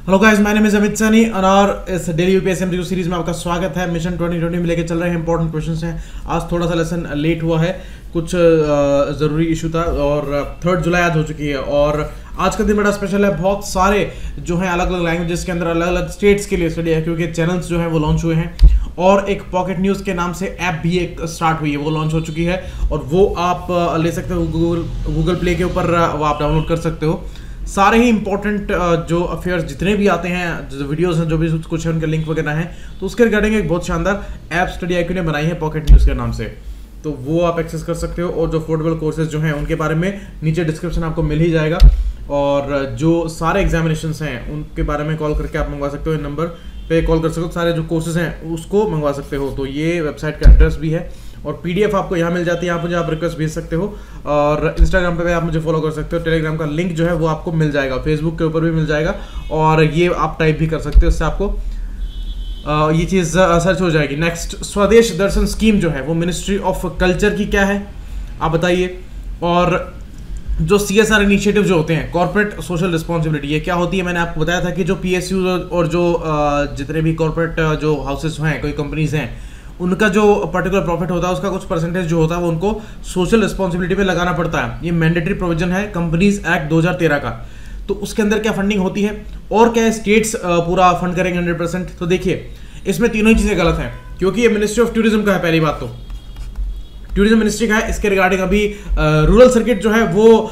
Hello guys, my name is Amit Saini और इस daily UPSC MCQ series में आपका स्वागत है। मिशन 2020 में लेके चल रहे हैं इंपॉर्टेंट क्वेश्चंस हैं। आज थोड़ा सा लेसन लेट हुआ है, कुछ ज़रूरी इशू था और 3 जुलाई आज हो चुकी है। और आज का दिन बड़ा स्पेशल है। बहुत सारे जो हैं अलग अलग लैंग्वेजेस के अंदर अलग अलग स्टेट्स के लिए StudyIQ के चैनल्स जो हैं वो लॉन्च हुए हैं और एक पॉकेट न्यूज़ के नाम से ऐप भी एक स्टार्ट हुई है, वो लॉन्च हो चुकी है और वो आप ले सकते हो गूगल प्ले के ऊपर, वो आप डाउनलोड कर सकते हो। सारे ही इंपॉर्टेंट जो अफेयर्स जितने भी आते हैं, जो वीडियोस हैं, जो भी कुछ है, उनके लिंक वगैरह हैं, तो उसके रिगार्डिंग एक बहुत शानदार ऐप StudyIQ ने बनाई है पॉकेट न्यूज़ के नाम से, तो वो आप एक्सेस कर सकते हो। और जो अफोर्डेबल कोर्सेज जो हैं उनके बारे में नीचे डिस्क्रिप्शन आपको मिल ही जाएगा। और जो सारे एग्जामिनेशंस हैं उनके बारे में कॉल करके आप मंगवा सकते हो, इन नंबर पे कॉल कर सकते हो। सारे जो कोर्सेज हैं उसको मंगवा सकते हो। तो ये वेबसाइट का एड्रेस भी है और PDF आपको यहाँ मिल जाती है। यहाँ मुझे आप रिक्वेस्ट भेज सकते हो और इंस्टाग्राम पे भी आप मुझे फॉलो कर सकते हो। टेलीग्राम का लिंक जो है वो आपको मिल जाएगा, फेसबुक के ऊपर भी मिल जाएगा और ये आप टाइप भी कर सकते हो, इससे आपको ये चीज़ सर्च हो जाएगी। नेक्स्ट, स्वदेश दर्शन स्कीम जो है वो मिनिस्ट्री ऑफ कल्चर की क्या है, आप बताइए। और जो CSR इनिशिएटिव जो होते हैं, कॉर्पोरेट सोशल रिस्पॉन्सिबिलिटी, ये क्या होती है। मैंने आपको बताया था कि जो PSU और जो जितने भी कॉर्पोरेट जो हाउसेस हैं, कोई कंपनीज हैं, उनका जो पर्टिकुलर प्रॉफिट होता है उसका कुछ परसेंटेज जो होता है वो उनको सोशल रिस्पॉन्सिबिलिटी पे लगाना पड़ता है। ये मैंडेटरी प्रोविजन है कंपनीज एक्ट 2013 का। तो उसके अंदर क्या फंडिंग होती है और क्या स्टेट्स पूरा फंड करेंगे 100%। तो देखिए, इसमें तीनों ही चीज़ें गलत हैं क्योंकि ये मिनिस्ट्री ऑफ टूरिज्म का है। पहली बात तो टूरिज्म मिनिस्ट्री का है। इसके रिगार्डिंग अभी रूरल सर्किट जो है वो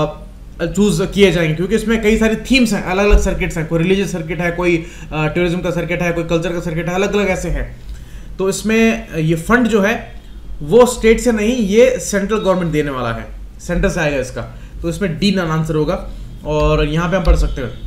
चूज किए जाएंगे क्योंकि इसमें कई सारी थीम्स हैं, अलग अलग सर्किट्स हैं। कोई रिलीजियस सर्किट है, कोई टूरिज्म का सर्किट है, कोई कल्चर का सर्किट है, अलग अलग ऐसे हैं। तो इसमें ये फंड जो है वो स्टेट से नहीं, ये सेंट्रल गवर्नमेंट देने वाला है, सेंटर से आएगा इसका। तो इसमें डी नॉन आंसर होगा और यहाँ पे हम पढ़ सकते हैं।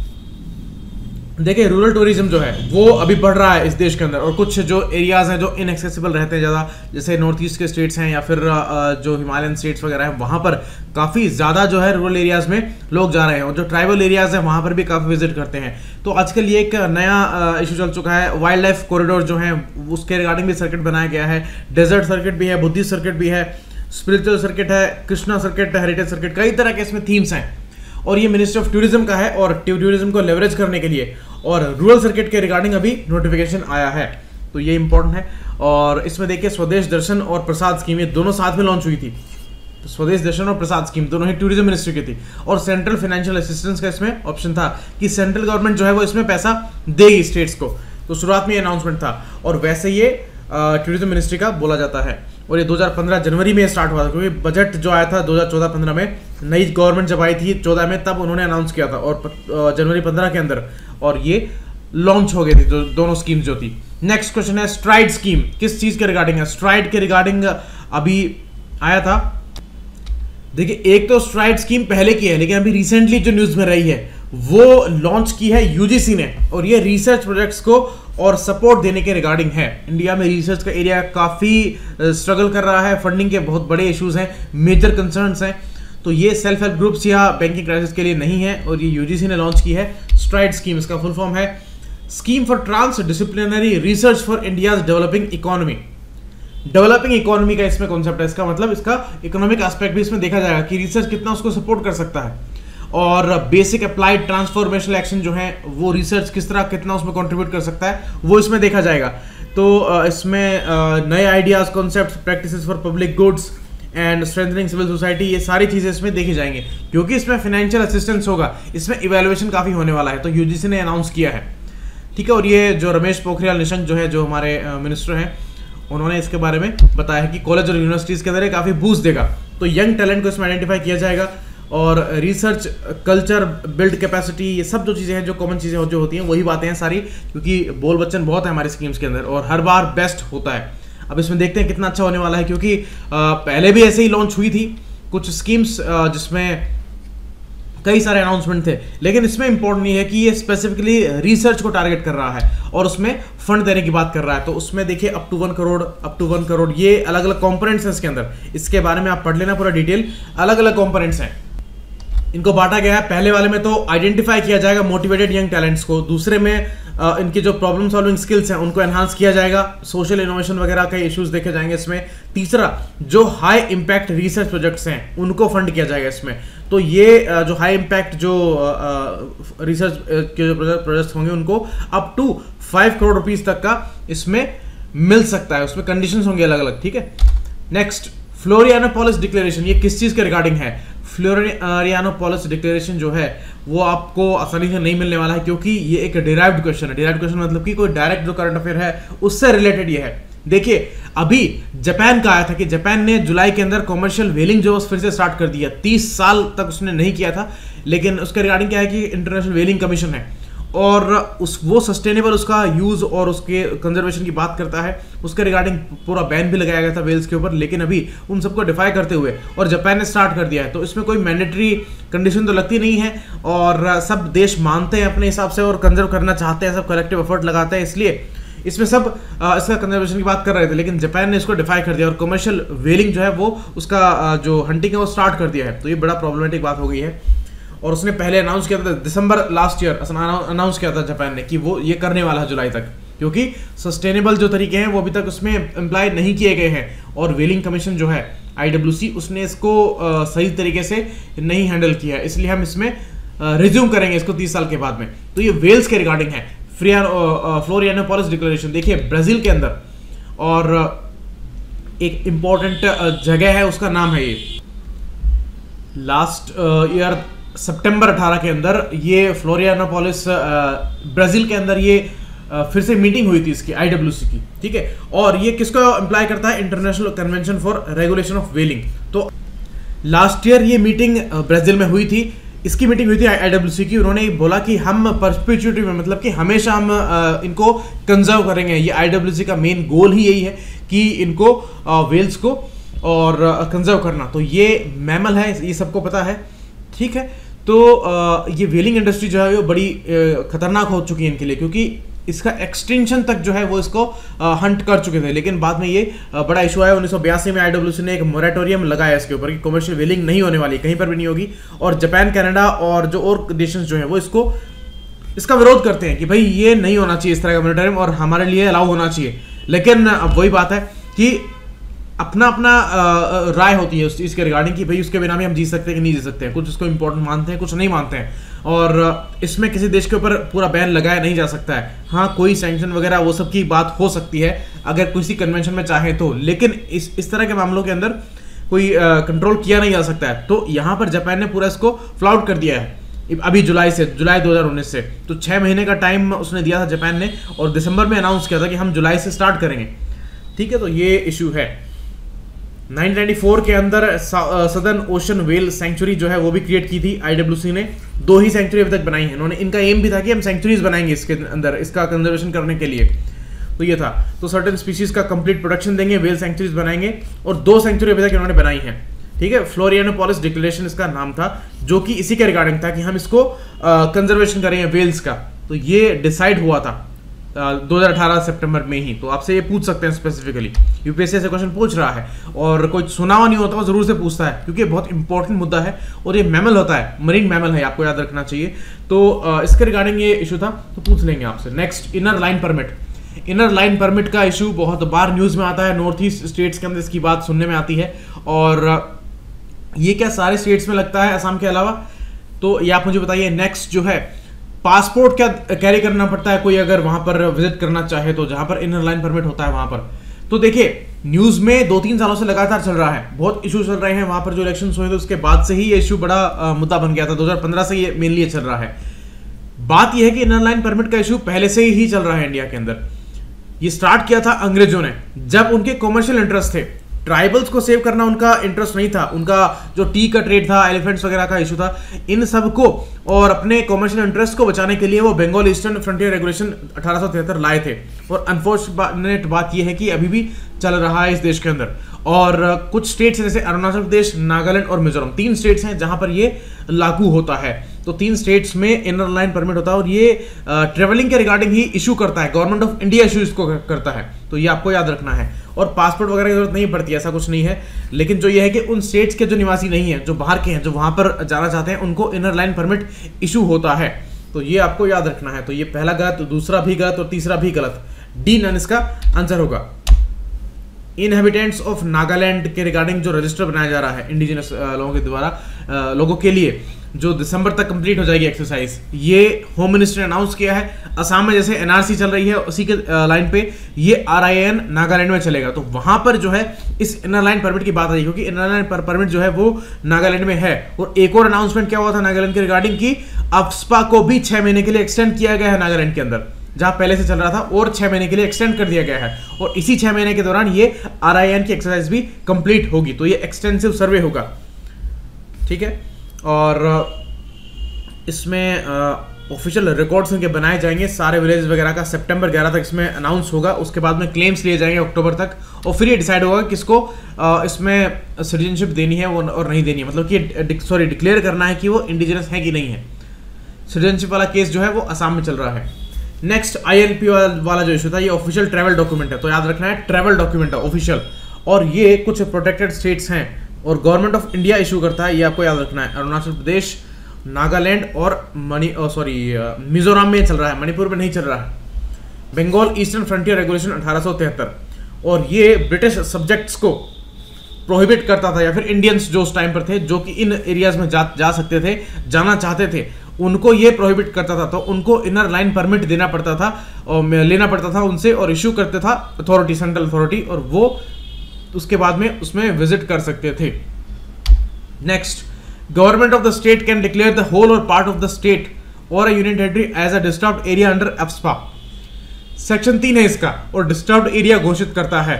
देखिए, रूरल टूरिज्म जो है वो अभी बढ़ रहा है इस देश के अंदर और कुछ जो एरियाज हैं जो इनएक्सेसिबल रहते हैं ज़्यादा, जैसे नॉर्थ ईस्ट के स्टेट्स हैं या फिर जो हिमालयन स्टेट्स वगैरह हैं, वहाँ पर काफ़ी ज़्यादा जो है रूरल एरियाज़ में लोग जा रहे हैं और जो ट्राइबल एरियाज़ हैं वहाँ पर भी काफ़ी विजिट करते हैं। तो आजकल ये एक नया इशू चल चुका है। वाइल्ड लाइफ कॉरिडोर जो है उसके रिगार्डिंग भी सर्किट बनाया गया है। डेजर्ट सर्किट भी है, बुद्धिस्ट सर्किट भी है, स्पिरिचुअल सर्किट है, कृष्णा सर्किट, हेरिटेज सर्किट, कई तरह के इसमें थीम्स हैं और ये मिनिस्ट्री ऑफ टूरिज्म का है और टूरिज्म को लेवरेज करने के लिए और रूरल सर्किट के रिगार्डिंग अभी नोटिफिकेशन आया है। तो ये इंपॉर्टेंट है। और इसमें देखिए, स्वदेश दर्शन और प्रसाद स्कीम, ये दोनों साथ में लॉन्च हुई थी। तो स्वदेश दर्शन और प्रसाद स्कीम दोनों ही टूरिज्म मिनिस्ट्री की थी और सेंट्रल फाइनेंशियल असिस्टेंस का इसमें ऑप्शन था कि सेंट्रल गवर्नमेंट जो है वो इसमें पैसा देगी स्टेट्स को। तो शुरुआत में ये अनाउंसमेंट था और वैसे ये टूरिज्म मिनिस्ट्री का बोला जाता है। और ये 2015 जनवरी में स्टार्ट हुआ था क्योंकि बजट जो आया था 2014-15 में, नई गवर्नमेंट जब आई थी 14 में, तब उन्होंने अनाउंस किया था और जनवरी 15 के अंदर और ये लॉन्च हो गई थी दोनों स्कीम जो थी। नेक्स्ट क्वेश्चन है, स्ट्राइड स्कीम किस चीज़ के रिगार्डिंग है। स्ट्राइड के रिगार्डिंग अभी आया था। देखिए, एक तो स्ट्राइड स्कीम पहले की है लेकिन अभी रिसेंटली जो न्यूज़ में रही है वो लॉन्च की है UGC ने और ये रिसर्च प्रोजेक्ट्स को और सपोर्ट देने के रिगार्डिंग है। इंडिया में रिसर्च का एरिया काफ़ी स्ट्रगल कर रहा है, फंडिंग के बहुत बड़े इश्यूज हैं, मेजर कंसर्न्स हैं। तो ये सेल्फ हेल्प ग्रुप्स या बैंकिंग क्राइसिस के लिए नहीं है और ये UGC ने लॉन्च की है स्ट्राइड स्कीम। इसका फुल फॉर्म है scheme for transdisciplinary research for India's developing economy. Developing economy का इसमें कॉन्सेप्ट है। इसका मतलब इसका इकोनॉमिक एस्पेक्ट भी इसमें देखा जाएगा कि रिसर्च कितना उसको सपोर्ट कर सकता है और बेसिक अप्लाइड ट्रांसफॉर्मेशनल एक्शन जो है वो रिसर्च किस तरह कितना उसमें कंट्रीब्यूट कर सकता है वो इसमें देखा जाएगा। तो इसमें नए ideas, concepts, practices for public goods and strengthening civil society, ये सारी चीज़ें इसमें देखी जाएंगी क्योंकि इसमें फाइनेंशियल असिस्टेंस होगा, इसमें इवैल्यूएशन काफ़ी होने वाला है। तो UGC ने अनाउंस किया है, ठीक है। और ये जो रमेश पोखरियाल निशंक जो है, जो हमारे मिनिस्टर हैं, उन्होंने इसके बारे में बताया है कि कॉलेज और यूनिवर्सिटीज़ के अंदर काफ़ी बूस्ट देगा। तो यंग टैलेंट को इसमें आइडेंटिफाई किया जाएगा और रिसर्च, कल्चर, बिल्ड कैपेसिटी, ये सब जो चीज़ें हैं, जो कॉमन चीज़ें जो होती हैं वही बातें हैं सारी, क्योंकि बोल बच्चन बहुत है हमारी स्कीम्स के अंदर और हर बार बेस्ट होता है। अब इसमें देखते हैं कितना अच्छा होने वाला है क्योंकि पहले भी ऐसे ही लॉन्च हुई थी कुछ स्कीम्स जिसमें कई सारे अनाउंसमेंट थे, लेकिन इसमें इंपॉर्टेंट ये है कि ये स्पेसिफिकली रिसर्च को टारगेट कर रहा है और उसमें फंड देने की बात कर रहा है। तो उसमें देखिए अप टू 1 करोड़ ये अलग अलग कॉम्पोनेंट्स हैं इसके अंदर। इसके बारे में आप पढ़ लेना पूरा डिटेल, अलग अलग कॉम्पोनेंट्स हैं, इनको बांटा गया है। पहले वाले में तो आइडेंटिफाई किया जाएगा मोटिवेटेड यंग टैलेंट्स को, दूसरे में इनके जो प्रॉब्लम सॉल्विंग स्किल्स हैं उनको एनहांस किया जाएगा, सोशल इनोवेशन वगैरह के इश्यूज देखे जाएंगे इसमें। तीसरा, जो हाई इम्पैक्ट रिसर्च प्रोजेक्ट्स हैं उनको फंड किया जाएगा इसमें। तो ये जो हाई इम्पैक्ट जो रिसर्च के जो प्रोजेक्ट्स होंगे उनको अप टू 5 करोड़ रुपीस तक का इसमें मिल सकता है, उसमें कंडीशंस होंगे अलग अलग, ठीक है। नेक्स्ट, फ्लोरियानोपोलिस डिक्लेरेशन, ये किस चीज के रिगार्डिंग है? फ्लोरियानोपोलिस डिक्लेरेशन जो है वो आपको आसानी से नहीं मिलने वाला है, क्योंकि ये एक डिराइव्ड क्वेश्चन है। डिराइव्ड क्वेश्चन मतलब कि कोई डायरेक्ट जो करंट अफेयर है उससे रिलेटेड ये है। देखिए, अभी जापान का आया था कि जापान ने जुलाई के अंदर कॉमर्शियल व्हेलिंग जो फिर से स्टार्ट कर दिया। 30 साल तक उसने नहीं किया था, लेकिन उसके रिगार्डिंग क्या है कि इंटरनेशनल व्हेलिंग कमीशन है और वो सस्टेनेबल उसका यूज और उसके कंजर्वेशन की बात करता है। उसके रिगार्डिंग पूरा बैन भी लगाया गया था वेल्स के ऊपर, लेकिन अभी उन सबको डिफाई करते हुए और जापान ने स्टार्ट कर दिया है। तो इसमें कोई मैंडेटरी कंडीशन तो लगती नहीं है और सब देश मानते हैं अपने हिसाब से और कंजर्व करना चाहते हैं, सब कलेक्टिव एफर्ट लगाते हैं, इसलिए इसमें सब इसका कंजर्वेशन की बात कर रहे थे। लेकिन जापान ने इसको डिफाई कर दिया और कमर्शियल व्हेलिंग जो है वो उसका जो हंटिंग है वो स्टार्ट कर दिया है। तो ये बड़ा प्रॉब्लमेटिक बात हो गई है और उसने पहले अनाउंस किया था, दिसंबर लास्ट ईयर अनाउंस किया था जापान ने कि वो ये करने वाला है जुलाई तक, क्योंकि सस्टेनेबल जो तरीके हैं वो अभी तक उसमें इम्प्लाई नहीं किए गए हैं और व्हेलिंग कमीशन जो है IWC उसने इसको सही तरीके से नहीं हैंडल किया है, इसलिए हम इसमें रिज्यूम करेंगे इसको 30 साल के बाद में। तो ये वेल्स के रिगार्डिंग है फ्लोरियानोपोलिस डिक्लेरेशन। देखिए, ब्राजील के अंदर और एक इंपॉर्टेंट जगह है, उसका नाम है ये लास्ट ईयर सितंबर 18 के अंदर ये फ्लोरियानोपोलिस ब्राजील के अंदर ये फिर से मीटिंग हुई थी इसकी IWC की, ठीक है। और ये किसको इंप्लाई करता है? International convention for regulation of whaling. तो लास्ट ईयर ये मीटिंग ब्राजील में हुई थी, इसकी मीटिंग हुई थी IWC की। उन्होंने बोला कि हम परपेचुइटी में, मतलब कि हमेशा हम इनको कंजर्व करेंगे। ये IWC का मेन गोल ही यही है कि इनको व्हेल्स को और कंजर्व करना। तो ये मैमल है, ये सबको पता है, ठीक है। तो ये व्हेलिंग इंडस्ट्री जो है वो बड़ी खतरनाक हो चुकी है इनके लिए, क्योंकि इसका एक्सटेंशन तक जो है वो इसको हंट कर चुके थे। लेकिन बाद में ये बड़ा इशू आया 1982 में IWC ने एक मोरेटोरियम लगाया इसके ऊपर कि कमर्शियल व्हेलिंग नहीं होने वाली, कहीं पर भी नहीं होगी। और जापान, कनाडा और जो और देशंस जो हैं वो इसका विरोध करते हैं कि भाई ये नहीं होना चाहिए इस तरह का मोरेटोरियम और हमारे लिए अलाउ होना चाहिए। लेकिन अब वही बात है कि अपना अपना राय होती है उस चीज़ के रिगार्डिंग कि भाई उसके बिना भी हम जी सकते हैं कि नहीं जी सकते हैं। कुछ इसको इंपॉर्टेंट मानते हैं, कुछ नहीं मानते हैं और इसमें किसी देश के ऊपर पूरा बैन लगाया नहीं जा सकता है। हाँ, कोई सैंक्शन वगैरह वो सब की बात हो सकती है अगर किसी कन्वेंशन में चाहे तो, लेकिन इस तरह के मामलों के अंदर कोई कंट्रोल किया नहीं जा सकता है। तो यहाँ पर जापान ने पूरा इसको फ्लाउट कर दिया है अभी जुलाई 2019 से। तो 6 महीने का टाइम उसने दिया था जापान ने और दिसंबर में अनाउंस किया था कि हम जुलाई से स्टार्ट करेंगे, ठीक है। तो ये इशू है। 1994 के अंदर सदर्न ओशन व्हेल सेंचुरी जो है वो भी क्रिएट की थी IWC ने। 2 ही सेंचुरी अभी तक बनाई है इन्होंने। इनका एम भी था कि हम सेंचुरीज बनाएंगे इसके अंदर, इसका कंजर्वेशन करने के लिए। तो ये था, तो सर्टेन स्पीशीज का कंप्लीट प्रोटेक्शन देंगे, व्हेल सेंचुरीज बनाएंगे और 2 सेंचुरी अभी तक इन्होंने बनाई है, ठीक है। फ्लोरियानोपोलिस डिक्लेरेशन इसका नाम था, जो कि इसी के रिगार्डिंग था कि हम इसको कंजर्वेशन करेंगे व्हेल्स का। तो ये डिसाइड हुआ था 2018 सितंबर में ही। तो आपसे ये पूछ सकते हैं स्पेसिफिकली, UPSC से क्वेश्चन पूछ रहा है और कोई सुना हुआ नहीं होता वो जरूर से पूछता है, क्योंकि बहुत इंपॉर्टेंट मुद्दा है और ये मैमल होता है, मरीन मैमल है, आपको याद रखना चाहिए। तो इसके रिगार्डिंग ये इशू था, तो पूछ लेंगे आपसे। Next, inner line permit. Inner line permit का इशू बहुत बार न्यूज में आता है, नॉर्थ ईस्ट स्टेट्स के अंदर इसकी बात सुनने में आती है। और ये क्या सारे स्टेट्स में लगता है असम के अलावा? तो ये आप मुझे बताइए। नेक्स्ट जो है, पासपोर्ट क्या कैरी करना पड़ता है कोई अगर वहां पर विजिट करना चाहे तो, जहां पर इनर लाइन परमिट होता है वहां पर। तो देखिए, न्यूज में 2-3 सालों से लगातार चल रहा है, बहुत इशू चल रहे हैं वहां पर। जो इलेक्शंस हुए थे उसके बाद से ही ये इशू बड़ा मुद्दा बन गया था, 2015 से ये मेनली चल रहा है। बात यह है कि इनर लाइन परमिट का इशू पहले से ही चल रहा है इंडिया के अंदर। ये स्टार्ट किया था अंग्रेजों ने, जब उनके कॉमर्शियल इंटरेस्ट थे। ट्राइबल्स को सेव करना उनका इंटरेस्ट नहीं था, उनका जो टी का ट्रेड था, एलिफेंट्स वगैरह का इशू था, इन सब को और अपने कॉमर्शियल इंटरेस्ट को बचाने के लिए वो बंगाल ईस्टर्न फ्रंटियर रेगुलेशन 1873 लाए थे। और अनफॉर्चुनेट बात यह है कि अभी भी चल रहा है इस देश के अंदर। और कुछ स्टेट्स जैसे अरुणाचल प्रदेश, नागालैंड और मिजोरम, 3 स्टेट्स हैं जहां पर ये लागू होता है। तो 3 स्टेट्स में इनर लाइन परमिट होता है और ये ट्रेवलिंग के रिगार्डिंग ही इशू करता है, गवर्नमेंट ऑफ इंडिया इशू इसको करता है। तो ये आपको याद रखना है। और पासपोर्ट वगैरह की जरूरत नहीं पड़ती है, ऐसा कुछ नहीं है। लेकिन जो ये है कि उन स्टेट्स के जो निवासी नहीं है, जो बाहर के हैं, जो वहां पर जाना चाहते हैं, उनको इनर लाइन परमिट इशू होता है। तो ये आपको याद रखना है। तो ये पहला गलत, दूसरा भी गलत और तीसरा भी गलत, डी नन इसका आंसर होगा। इनहेबिटेंट्स ऑफ नागालैंड के रिगार्डिंग जो रजिस्टर बनाया जा रहा है इंडिजिनस लोगों के द्वारा, लोगों के लिए, जो दिसंबर तक कंप्लीट हो जाएगी एक्सरसाइज, ये होम मिनिस्टर ने अनाउंस किया है। असम में जैसे एनआरसी चल रही है उसी के लाइन पे ये RIN नागालैंड में चलेगा, तो वहां पर जो है इस इनर लाइन परमिट की बात आई, क्योंकि इनर लाइन परमिट जो है वो नागालैंड में है। और एक और अनाउंसमेंट क्या हुआ था नागालैंड के रिगार्डिंग की, अफ्स्पा को भी 6 महीने के लिए एक्सटेंड किया गया है नागालैंड के अंदर, जहां पहले से चल रहा था, और 6 महीने के लिए एक्सटेंड कर दिया गया है। और इसी 6 महीने के दौरान ये RIN की एक्सरसाइज भी कंप्लीट होगी, तो ये एक्सटेंसिव सर्वे होगा, ठीक है। और इसमें ऑफिशियल रिकॉर्ड्स इनके बनाए जाएंगे सारे विलेज वगैरह का, सितंबर 11 तक इसमें अनाउंस होगा। उसके बाद में क्लेम्स लिए जाएंगे अक्टूबर तक, और फिर ये डिसाइड होगा किसको इसमें सिटीजनशिप देनी है और नहीं देनी है, मतलब कि डिक्लेयर करना है कि वो इंडिजिनस है कि नहीं है। सिटीजनशिप वाला केस जो है वो असम में चल रहा है। नेक्स्ट ILP वाला जो इशू था, ये ऑफिशियल ट्रैवल डॉक्यूमेंट है, तो याद रखना है ट्रैवल डॉक्यूमेंट है ऑफिशियल, और ये कुछ प्रोटेक्टेड स्टेट्स हैं और गवर्नमेंट ऑफ इंडिया इशू करता है, ये आपको याद रखना है। अरुणाचल प्रदेश, नागालैंड और मिजोरम में चल रहा है, मणिपुर में नहीं चल रहा है। बंगाल ईस्टर्न फ्रंटियर रेगुलेशन 1873, और ये ब्रिटिश सब्जेक्ट्स को प्रोहिबिट करता था, या फिर इंडियंस जो उस टाइम पर थे जो कि इन एरियाज में जा सकते थे, जाना चाहते थे, उनको ये प्रोहिबिट करता था। तो उनको इनर लाइन परमिट देना पड़ता था और लेना पड़ता था उनसे, और इशू करते था अथॉरिटी, सेंट्रल अथॉरिटी, और वो उसके बाद में उसमें विजिट कर सकते थे। Next, government of the state can declare the whole or part of the state or union territory as a disturbed area under AFSPA. Section 3 है इसका, और डिस्टर्ब्ड एरिया घोषित करता है।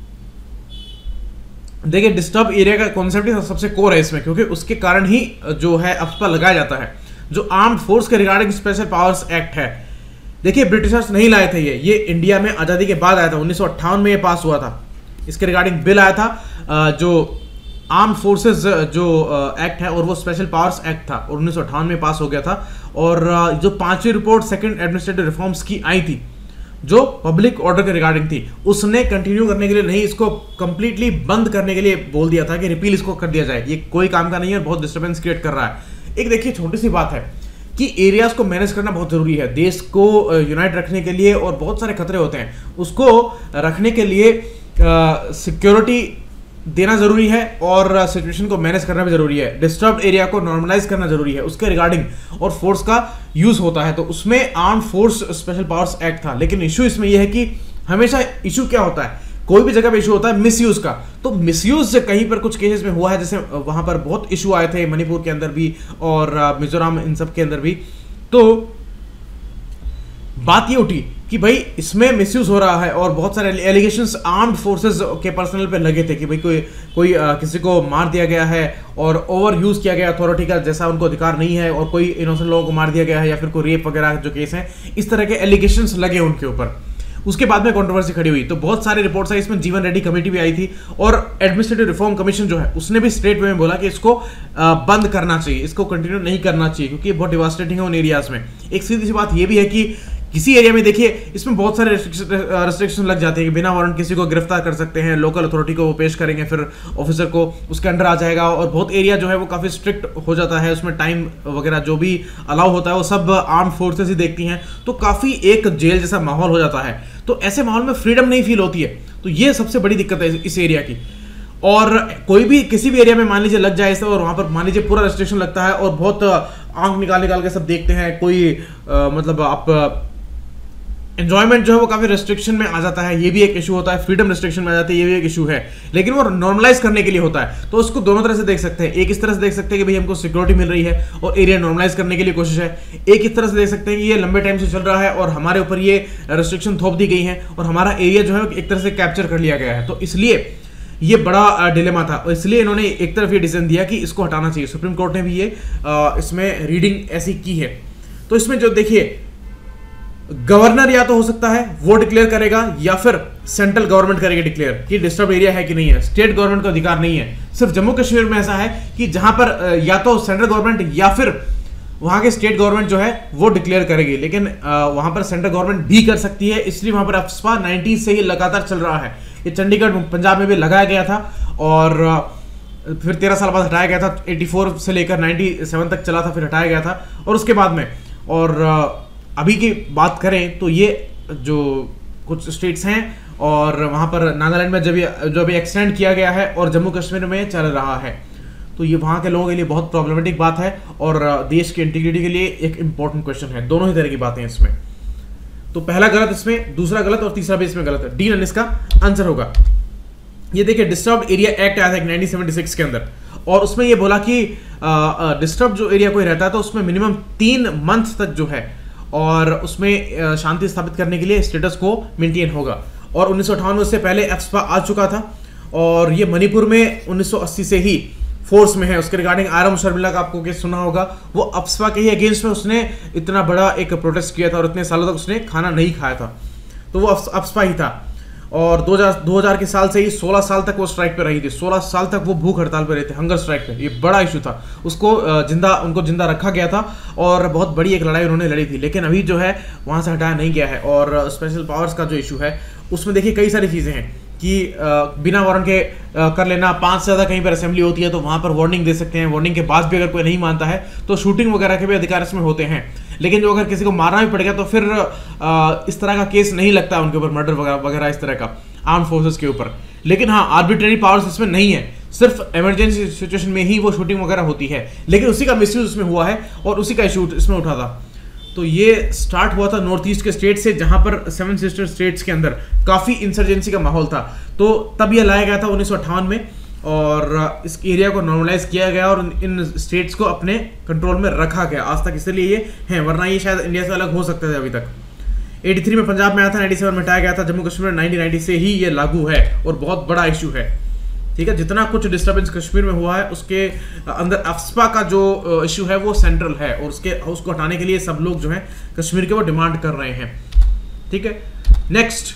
देखिए डिस्टर्ब एरिया का कॉन्सेप्ट ही सबसे कोर है इसमें, क्योंकि उसके कारण ही जो है अफ्स्पा लगाया जाता है। जो आर्म्ड फोर्स के रिगार्डिंग स्पेशल पावर्स एक्ट है, देखिए ब्रिटिशर्स नहीं लाए थे, ये इंडिया में आजादी के बाद आया था, 1958 में ये पास हुआ था। इसके रिगार्डिंग बिल आया था, जो आर्म्ड फोर्सेस जो एक्ट है, और वो स्पेशल पावर्स एक्ट था, और 1958 में पास हो गया था। और जो 5वीं रिपोर्ट सेकंड एडमिनिस्ट्रेटिव रिफॉर्म्स की आई थी, जो पब्लिक ऑर्डर के रिगार्डिंग थी, उसने कंटिन्यू करने के लिए नहीं, इसको कंप्लीटली बंद करने के लिए बोल दिया था कि रिपील इसको कर दिया जाए। ये कोई काम का नहीं है और बहुत डिस्टर्बेंस क्रिएट कर रहा है। एक देखिए छोटी सी बात है कि एरियाज को मैनेज करना बहुत जरूरी है, देश को यूनाइट रखने के लिए, और बहुत सारे खतरे होते हैं, उसको रखने के लिए सिक्योरिटी देना जरूरी है, और सिचुएशन को मैनेज करना भी जरूरी है। डिस्टर्ब्ड एरिया को नॉर्मलाइज करना जरूरी है, उसके रिगार्डिंग और फोर्स का यूज होता है। तो उसमें armed force special powers act था, लेकिन इशू इसमें यह है कि हमेशा इशू क्या होता है, कोई भी जगह पे इशू होता है मिसयूज का। तो मिसयूज कहीं पर कुछ केसेस में हुआ है, जैसे वहां पर बहुत इशू आए थे मणिपुर के अंदर भी और मिजोरम, इन सब के अंदर भी। तो बात ये उठी कि भाई इसमें मिसयूज हो रहा है, और बहुत सारे एलिगेशंस आर्म्ड फोर्सेस के पर्सनल पे लगे थे कि भाई कोई किसी को मार दिया गया है और ओवर यूज किया गया अथॉरिटी का, जैसा उनको अधिकार नहीं है, और कोई इनोसेंट लोगों को मार दिया गया है, या फिर कोई रेप वगैरह जो केस है, इस तरह के एलिगेशंस लगे उनके ऊपर। उसके बाद में कंट्रोवर्सी खड़ी हुई, तो बहुत सारे रिपोर्ट्स आई, इसमें जीवन रेड्डी कमेटी भी आई थी, और एडमिनिस्ट्रेटिव रिफॉर्म कमीशन जो है उसने भी स्ट्रेट वे में बोला कि इसको बंद करना चाहिए, इसको कंटिन्यू नहीं करना चाहिए, क्योंकि ये बहुत डिवास्टेटिंग है उन एरियाज में। एक सीधी सी बात ये भी है कि किसी एरिया में देखिए इसमें बहुत सारे रेस्ट्रिक्शन लग जाते हैं कि बिना वारंट किसी को गिरफ्तार कर सकते हैं, लोकल अथॉरिटी को वो पेश करेंगे, फिर ऑफिसर को उसके अंडर आ जाएगा, और बहुत एरिया जो है वो काफ़ी स्ट्रिक्ट हो जाता है, उसमें टाइम वगैरह जो भी अलाउ होता है वो सब आर्म्ड फोर्सेस ही देखती हैं, तो काफ़ी एक जेल जैसा माहौल हो जाता है। तो ऐसे माहौल में फ्रीडम नहीं फील होती है, तो ये सबसे बड़ी दिक्कत है इस एरिया की। और कोई भी किसी भी एरिया में मान लीजिए लग जाए ऐसा, और वहाँ पर मान लीजिए पूरा रेस्ट्रिक्शन लगता है, और बहुत आंख निकाल के सब देखते हैं, कोई मतलब आप एंजॉयमेंट जो है वो काफी रेस्ट्रिक्शन में आ जाता है, ये भी एक इशू होता है, फ्रीडम रेस्ट्रिक्शन में आ जाती है, ये भी एक इशू है, लेकिन वो नॉर्मलाइज करने के लिए होता है। तो उसको दोनों तरह से देख सकते हैं, एक इस तरह से देख सकते हैं कि भाई हमको सिक्योरिटी मिल रही है और एरिया नॉर्मलाइज करने के लिए कोशिश है, एक इस तरह से देख सकते हैं कि ये लंबे टाइम से चल रहा है और हमारे ऊपर ये रेस्ट्रिक्शन थोप दी गई है और हमारा एरिया जो है एक तरह से कैप्चर कर लिया गया है। तो इसलिए ये बड़ा डिलेमा था, और इसलिए इन्होंने एक तरफ ये डिसीजन दिया कि इसको हटाना चाहिए। सुप्रीम कोर्ट ने भी ये इसमें रीडिंग ऐसी की है। तो इसमें जो देखिए गवर्नर या तो हो सकता है वो डिक्लेयर करेगा, या फिर सेंट्रल गवर्नमेंट करेगी डिक्लेयर कि डिस्टर्ब एरिया है कि नहीं है। स्टेट गवर्नमेंट का अधिकार नहीं है। सिर्फ जम्मू कश्मीर में ऐसा है कि जहां पर या तो सेंट्रल गवर्नमेंट या फिर वहां के स्टेट गवर्नमेंट जो है वो डिक्लेयर करेगी, लेकिन वहां पर सेंट्रल गवर्नमेंट भी कर सकती है। इसलिए वहां पर अफ्स्पा 90 से ही लगातार चल रहा है। ये चंडीगढ़ पंजाब में भी लगाया गया था, और फिर 13 साल बाद हटाया गया था। 84 से लेकर 97 तक चला था, फिर हटाया गया था, और उसके बाद में और अभी की बात करें तो ये जो कुछ स्टेट्स हैं और वहाँ पर नागालैंड में जो अभी एक्सटेंड किया गया है और जम्मू कश्मीर में चल रहा है, तो ये वहाँ के लोगों के लिए बहुत प्रॉब्लमेटिक बात है और देश की इंटीग्रिटी के लिए एक इंपॉर्टेंट क्वेश्चन है। दोनों ही तरह की बातें हैं इसमें। तो पहला गलत इसमें, दूसरा गलत और तीसरा भी इसमें गलत है। डी नन इसका आंसर होगा। ये देखिए डिस्टर्ब्ड एरिया एक्ट आया था 1976 के अंदर, और उसमें ये बोला कि डिस्टर्ब जो एरिया कोई रहता है तो उसमें मिनिमम 3 मंथ तक जो है और उसमें शांति स्थापित करने के लिए स्टेटस को मेंटेन होगा। और 1958 से पहले एफ्स्पा आ चुका था और ये मणिपुर में 1980 से ही फोर्स में है। उसके रिगार्डिंग आरएम शर्मिला का आपको केस सुना होगा, वो अफ्स्पा के ही अगेंस्ट में उसने इतना बड़ा एक प्रोटेस्ट किया था और इतने सालों तक उसने खाना नहीं खाया था, तो वो अफ्स्पा ही था। और 2000 के साल से ही 16 साल तक वो स्ट्राइक पे रही थी। 16 साल तक वो भूख हड़ताल पे रहे थे, हंगर स्ट्राइक पे। ये बड़ा इशू था, उसको उनको जिंदा रखा गया था और बहुत बड़ी एक लड़ाई उन्होंने लड़ी थी। लेकिन अभी जो है वहाँ से हटाया नहीं गया है। और स्पेशल पावर्स का जो इशू है उसमें देखिए कई सारी चीज़ें हैं कि बिना वारंट के कर लेना। 5 से ज़्यादा कहीं पर असेंबली होती है तो वहाँ पर वार्निंग दे सकते हैं। वार्निंग के बाद भी अगर कोई नहीं मानता है तो शूटिंग वगैरह के भी अधिकार इसमें होते हैं। लेकिन जो अगर किसी को मारना भी पड़ गया तो फिर इस तरह का केस नहीं लगता है उनके ऊपर, मर्डर वगैरह इस तरह का आर्म फोर्सेस के ऊपर। लेकिन हाँ, आर्बिट्रेरी पावर्स इसमें नहीं है, सिर्फ इमरजेंसी सिचुएशन में ही वो शूटिंग वगैरह होती है। लेकिन उसी का मिसयूज इसमें हुआ है और उसी का इशू इसमें उठा था। तो ये स्टार्ट हुआ था नॉर्थ ईस्ट के स्टेट से, जहां पर 7 सिस्टर स्टेट्स के अंदर काफ़ी इंसर्जेंसी का माहौल था। तो तब यह लाया गया था 1958 में और इस एरिया को नॉर्मलाइज किया गया और इन स्टेट्स को अपने कंट्रोल में रखा गया आज तक। इसलिए ये हैं, वरना ये शायद इंडिया से अलग हो सकते थे अभी तक। 83 में पंजाब में आया था, 97 में हटाया गया था। जम्मू कश्मीर में 1990 से ही ये लागू है और बहुत बड़ा इशू है। ठीक है, जितना कुछ डिस्टर्बेंस कश्मीर में हुआ है उसके अंदर अफ्स्पा का जो इशू है वो सेंट्रल है और उसको हटाने के लिए सब लोग जो है कश्मीर के वो डिमांड कर रहे हैं। ठीक है, नेक्स्ट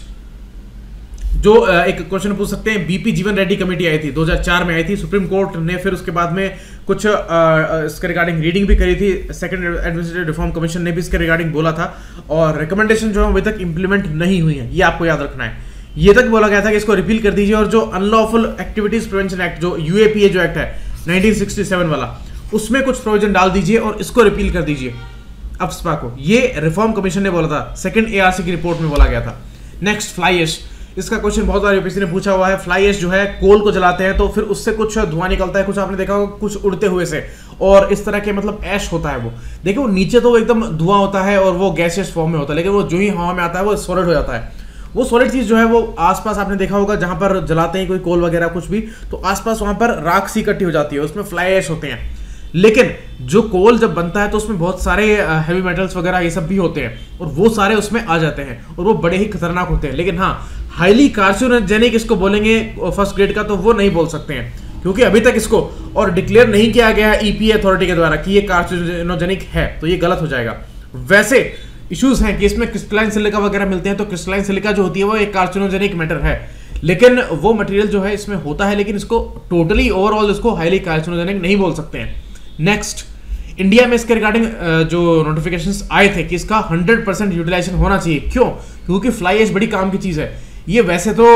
जो एक क्वेश्चन पूछ सकते हैं, बीपी जीवन रेड्डी कमेटी आई थी 2004 में आई थी। सुप्रीम कोर्ट ने फिर उसके बाद में कुछ इसके रिगार्डिंग रीडिंग भी करी थी। सेकंड एडमिनिस्ट्रेटिव रिफॉर्म कमीशन ने भी इसके रिगार्डिंग बोला था और रिकमेंडेशन जो है अभी तक इंप्लीमेंट नहीं हुई है, ये आपको याद रखना है। ये तक बोला गया था कि इसको रिपील कर दीजिए और जो अनलॉफुल एक्टिविटीज प्रिवेंशन एक्ट जो यूएपीए जो एक्ट है 1967 वाला, उसमें कुछ प्रोविजन डाल दीजिए और इसको रिपील कर दीजिए अफ्स्पा को। ये रिफॉर्म कमीशन ने बोला था, सेकंड एआरसी की रिपोर्ट में बोला गया था। नेक्स्ट फ्लाई ऐश, इसका क्वेश्चन बहुत बार यूपीएससी ने पूछा हुआ है। फ्लाई ऐश जो है कोल को जलाते हैं तो फिर उससे कुछ धुआं निकलता है, कुछ आपने देखा होगा कुछ उड़ते हुए से, और इस तरह के मतलब ऐश होता है वो। देखिए वो नीचे तो एकदम धुआं होता है और वो गैसियस फॉर्म में होता है, लेकिन वो जो ही हवा में आता है वो सॉलिड हो जाता है। वो सॉलिड चीज जो है वो आसपास आपने देखा होगा जहां पर जलाते हैं कोई कोल वगैरह कुछ भी, तो आसपास वहां पर राख सी इकट्ठी हो जाती है, उसमें फ्लाई ऐश होते हैं। लेकिन जो कोल जब बनता है तो उसमें बहुत सारे हैवी मेटल्स वगैरह ये सब भी होते हैं और वो सारे उसमें आ जाते हैं और वो बड़े ही खतरनाक होते हैं। लेकिन हाँ, हाईली कार्सिनोजेनिक इसको बोलेंगे फर्स्ट ग्रेड का तो वो नहीं बोल सकते हैं, क्योंकि अभी तक इसको और डिक्लेयर नहीं किया गया है ईपी अथॉरिटी के द्वारा कि ये कार्सिनोजेनिक है, तो ये गलत हो जाएगा। वैसे इश्यूज हैं कि इसमें क्रिस्टलाइन सिलिका वगैरह मिलते हैं, तो क्रिस्टलाइन सिलिका जो होती है वो एक कार्सिनोजेनिक मैटर है, लेकिन वो मटेरियल जो है इसमें होता है, लेकिन इसको टोटली ओवरऑल इसको हाईली कार्सिनोजेनिक नहीं बोल सकते हैं। नेक्स्ट, इंडिया में इसके रिगार्डिंग जो नोटिफिकेशंस आए थे कि इसका 100% यूटिलाइजेशन होना चाहिए। क्यों? क्योंकि फ्लाई ऐश बड़ी काम की चीज़ है। ये वैसे तो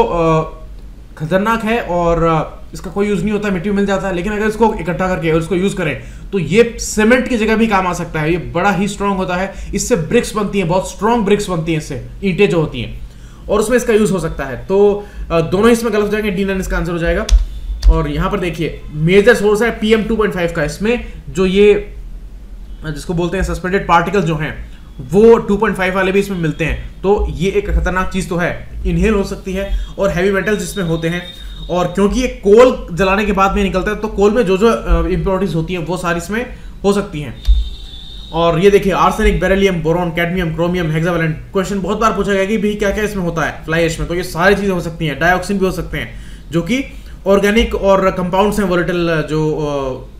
खतरनाक है और इसका कोई यूज़ नहीं होता, मिट्टी में मिल जाता है, लेकिन अगर इसको इकट्ठा करके और इसको यूज़ करें तो ये सीमेंट की जगह भी काम आ सकता है। ये बड़ा ही स्ट्रॉन्ग होता है, इससे ब्रिक्स बनती हैं, बहुत स्ट्रॉन्ग ब्रिक्स बनती हैं इससे, ईंटें जो होती हैं, और उसमें इसका यूज़ हो सकता है। तो दोनों इसमें गलत हो जाएंगे, डी नन इसका आंसर हो जाएगा। और यहाँ पर देखिए मेजर सोर्स है PM 2.5 का। इसमें जो ये जिसको बोलते हैं सस्पेंडेड पार्टिकल जो हैं वो 2.5 वाले भी इसमें मिलते हैं, तो ये एक खतरनाक चीज़ तो है, इनहेल हो सकती है और हैवी मेटल्स इसमें होते हैं। और क्योंकि ये कोल जलाने के बाद में निकलता है तो कोल में जो जो इम्प्योरिटीज होती हैं वो सारी इसमें हो सकती हैं। और ये देखिए arsenic, beryllium, boron, cadmium, chromium, hexavalent. Question बहुत बार पूछा गया कि भाई क्या क्या इसमें होता है फ्लाई ऐश में, तो ये सारी चीज़ें हो सकती हैं। डाइऑक्सिन भी हो सकते हैं जो कि ऑर्गेनिक और कंपाउंड्स हैं, वोलेटाइल जो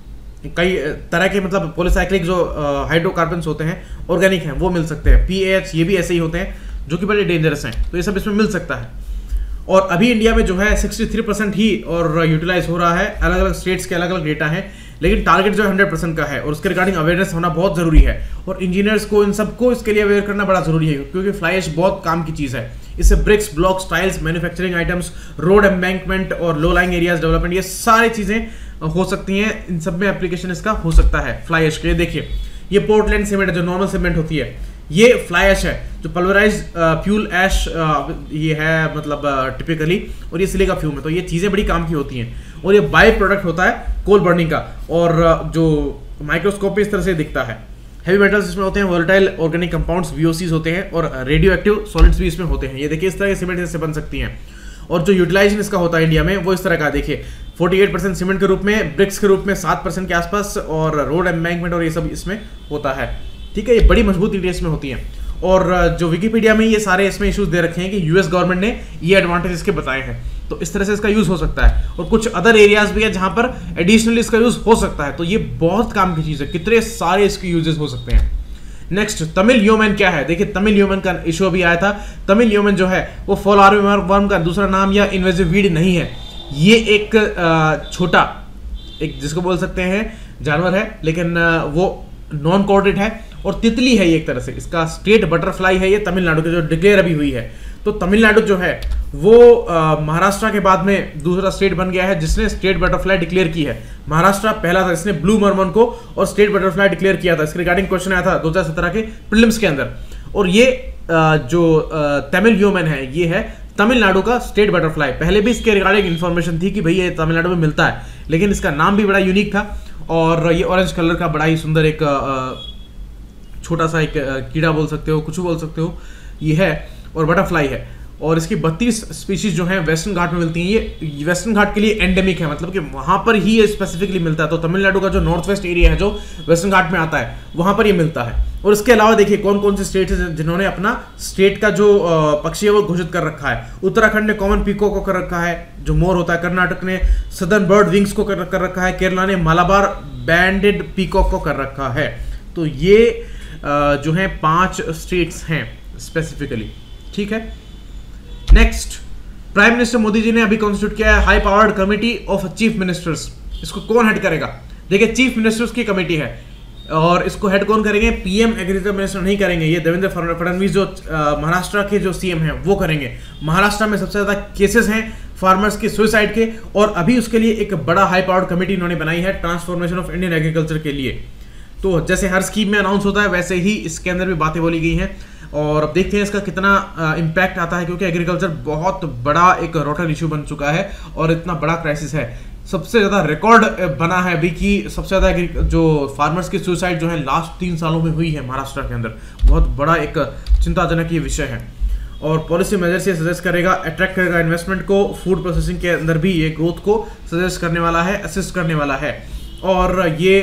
कई तरह के मतलब पॉलीसाइक्लिक जो हाइड्रोकार्बन्स होते हैं ऑर्गेनिक हैं वो मिल सकते हैं। PAH ये भी ऐसे ही होते हैं जो कि बड़े डेंजरस हैं, तो ये सब इसमें मिल सकता है। और अभी इंडिया में जो है 63% ही और यूटिलाइज हो रहा है। अलग अलग स्टेट्स के अलग अलग डेटा हैं, लेकिन टारगेट जो है 100% का है और उसके रिगार्डिंग अवेयरनेस होना बहुत ज़रूरी है। और इंजीनियर्स को इन सबको इसके लिए अवेयर करना बड़ा ज़रूरी है, क्योंकि फ्लाई ऐश बहुत काम की चीज़ है। इससे bricks, blocks, tiles, manufacturing items, road embankment और लो लाइंग एरियाज डेवलपमेंट, ये सारी चीज़ें हो सकती हैं। इन सब में एप्लीकेशन इसका हो सकता है फ्लाई ऐश के। देखिए ये पोर्टलैंड सीमेंट जो नॉर्मल सीमेंट होती है, ये फ्लाई ऐश है जो पल्वराइज फ्यूल ऐश ये है मतलब टिपिकली, और ये सिलिका फ्यूम है। तो ये चीज़ें बड़ी काम की होती हैं, और ये बाई प्रोडक्ट होता है कोल बर्निंग का, और जो माइक्रोस्कोप पे इस तरह से दिखता है। हैवी मेटल्स इसमें होते हैं, वोलेटाइल ऑर्गेनिक कंपाउंड्स VOCs होते हैं, और रेडियो एक्टिव सॉलिड्स भी इसमें होते हैं। ये देखिए इस तरह के सीमेंट इससे बन सकती हैं, और जो यूटिलाइजेशन इसका होता है इंडिया में वो इस तरह का देखिए 48% सीमेंट के रूप में, ब्रिक्स के रूप में 7% के आसपास, और रोड एम्बैंकमेंट और ये सब इसमें होता है। ठीक है, ये बड़ी मजबूत ईंटें इसमें होती हैं। और जो विकिपीडिया में ये सारे इसमें इश्यूज दे रखे हैं कि यूएस गवर्नमेंट ने ये एडवांटेज इसके बताए हैं, तो इस तरह से इसका यूज हो सकता है। और कुछ अदर एरियाज भी है जहां पर एडिशनली इसका यूज हो सकता है। तो ये बहुत काम की चीज है, कितने सारे इसके यूजेस हो सकते हैं। नेक्स्ट, तमिल ह्यूमन क्या है? देखिए तमिल ह्यूमन का इशू अभी आया था। तमिल ह्यूमन जो है वो फॉल आर्मी का दूसरा नाम या इन्वेजिव वीड नहीं है। ये एक छोटा, एक जिसको बोल सकते हैं जानवर है, लेकिन वो नॉन कोऑर्डिनेट है और तितली है ये एक तरह से। इसका स्टेट बटरफ्लाई है ये तमिलनाडु की, जो डिक्लेयर अभी हुई है। तो तमिलनाडु जो है वो महाराष्ट्र के बाद में दूसरा स्टेट बन गया है जिसने स्टेट बटरफ्लाई डिक्लेयर की है। महाराष्ट्र पहला था जिसने ब्लू मॉर्मन को और स्टेट बटरफ्लाई डिक्लेयर किया था। इसके रिगार्डिंग क्वेश्चन आया था 2017 के प्रीलिम्स के अंदर। और ये जो तमिल ह्यूमन है ये है तमिलनाडु का स्टेट बटरफ्लाई। पहले भी इसके रिगार्डिंग इन्फॉर्मेशन थी कि भाई ये तमिलनाडु में मिलता है, लेकिन इसका नाम भी बड़ा यूनिक था, और ये ऑरेंज कलर का बड़ा ही सुंदर एक छोटा सा एक कीड़ा बोल सकते हो, कुछ बोल सकते हो, ये है, और बटरफ्लाई है। और इसकी 32 स्पीशीज जो हैं वेस्टर्न घाट में मिलती हैं। ये वेस्टर्न घाट के लिए एंडेमिक है, मतलब कि वहाँ पर ही ये स्पेसिफिकली मिलता है। तो तमिलनाडु का जो नॉर्थ वेस्ट एरिया है जो वेस्टर्न घाट में आता है वहाँ पर ये मिलता है। और इसके अलावा देखिए कौन कौन से स्टेट हैं जिन्होंने अपना स्टेट का जो पक्षी है वो घोषित कर रखा है। उत्तराखंड ने कॉमन पीकॉक को कर रखा है जो मोर होता है, कर्नाटक ने सदर्न बर्ड विंग्स को कर रखा है, केरला ने मालाबार बैंडेड पीकॉक को कर रखा है। तो ये जो है 5 स्टेट्स हैं स्पेसिफिकली। ठीक है, next, prime minister Modi ji ने अभी कॉन्स्टिट्यूट किया है high powered committee of chief ministers. इसको कौन हेड करेगा? देखिए चीफ मिनिस्टर्स की कमेटी है, और इसको हेड कौन करेंगे? पीएम एग्रीकल्चर मिनिस्टर नहीं करेंगे, ये देवेंद्र फडणवीस जो महाराष्ट्र के जो सीएम हैं वो करेंगे। महाराष्ट्र में सबसे ज्यादा केसेस हैं फार्मर्स के सुसाइड के, और अभी उसके लिए एक बड़ा हाई पावर्ड कमेटी इन्होंने बनाई है ट्रांसफॉर्मेशन ऑफ इंडियन एग्रीकल्चर के लिए। तो जैसे हर स्कीम में अनाउंस होता है वैसे ही इसके अंदर भी बातें बोली गई हैं, और अब देखते हैं इसका कितना इम्पैक्ट आता है, क्योंकि एग्रीकल्चर बहुत बड़ा एक रोटन इशू बन चुका है और इतना बड़ा क्राइसिस है। सबसे ज़्यादा रिकॉर्ड बना है अभी कि सबसे ज़्यादा जो फार्मर्स की सुसाइड जो है लास्ट 3 सालों में हुई है महाराष्ट्र के अंदर। बहुत बड़ा एक चिंताजनक ये विषय है, और पॉलिसी मेजर से सजेस्ट करेगा, अट्रैक्ट करेगा इन्वेस्टमेंट को, फूड प्रोसेसिंग के अंदर भी ये ग्रोथ को सजेस्ट करने वाला है, असिस्ट करने वाला है। और ये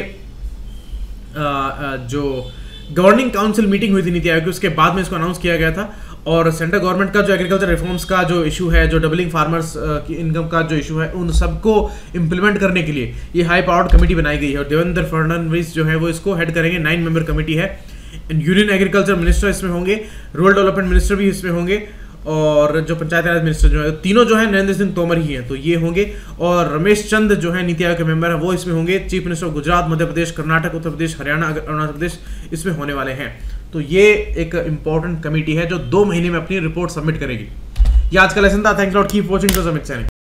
जो गवर्निंग काउंसिल मीटिंग हुई थी नीति आयोग की, उसके बाद में इसको अनाउंस किया गया था। और सेंट्रल गवर्नमेंट का जो एग्रीकल्चर रिफॉर्म्स का जो इशू है, जो डबलिंग फार्मर्स की इनकम का जो इशू है, उन सबको इंप्लीमेंट करने के लिए ये हाई पावर्ड कमेटी बनाई गई है। और देवेंद्र फडणवीस जो है वो इसको हेड करेंगे। 9 मेंबर कमेटी है। यूनियन एग्रीकल्चर मिनिस्टर इसमें होंगे, रूरल डेवलपमेंट मिनिस्टर भी इसमें होंगे, और जो पंचायत राज मिनिस्टर जो है तीनों जो है नरेंद्र सिंह तोमर ही हैं, तो ये होंगे। और रमेश चंद जो है नीति आयोग के मेंबर हैं वो इसमें होंगे। चीफ मिनिस्टर गुजरात, मध्य प्रदेश, कर्नाटक, उत्तर प्रदेश, हरियाणा, अरुणाचल प्रदेश इसमें होने वाले हैं। तो ये एक इंपॉर्टेंट कमेटी है जो 2 महीने में अपनी रिपोर्ट सबमिट करेगी। ये आज का लेसन था। Thanks lot, keep watching the summit channel.